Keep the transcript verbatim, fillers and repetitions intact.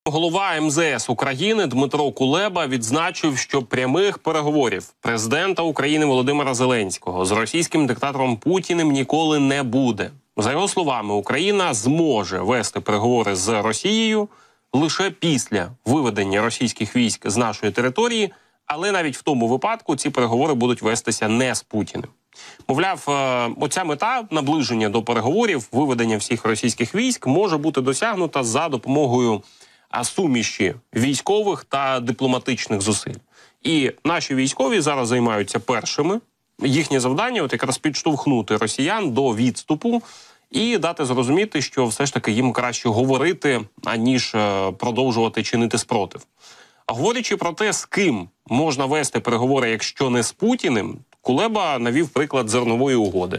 Голова ем зе ес України Дмитро Кулеба відзначив, що прямих переговорів президента України Володимира Зеленського з російським диктатором Путіним ніколи не буде. За його словами, Україна зможе вести переговори з Росією лише після виведення російських військ з нашої території, але навіть в тому випадку ці переговори будуть вестися не з Путіним. Мовляв, оця мета наближення до переговорів, виведення всіх російських військ може бути досягнута за допомогою суміші військових та дипломатичних зусиль. І наші військові зараз займаються першими. Їхнє завдання от якраз підштовхнути росіян до відступу і дати зрозуміти, що все ж таки їм краще говорити, аніж продовжувати чинити спротив. А говорячи про те, з ким можна вести переговори, якщо не з Путіним, Кулеба навів приклад зернової угоди.